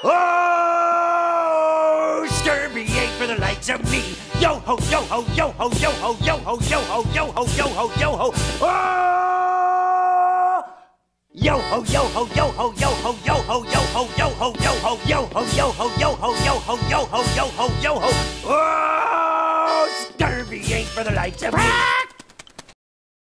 Oh, Scurvy ain't for the likes of me. Yo ho, yo ho, yo ho, yo ho, yo ho, yo ho, yo ho, yo ho, yo ho. Oh! Yo ho, yo ho, yo ho, yo ho, yo ho, yo ho, yo ho, yo ho, yo ho, yo ho, yo ho, yo ho, yo ho, yo ho, yo ho. Oh, Scurvy ain't for the likes of me.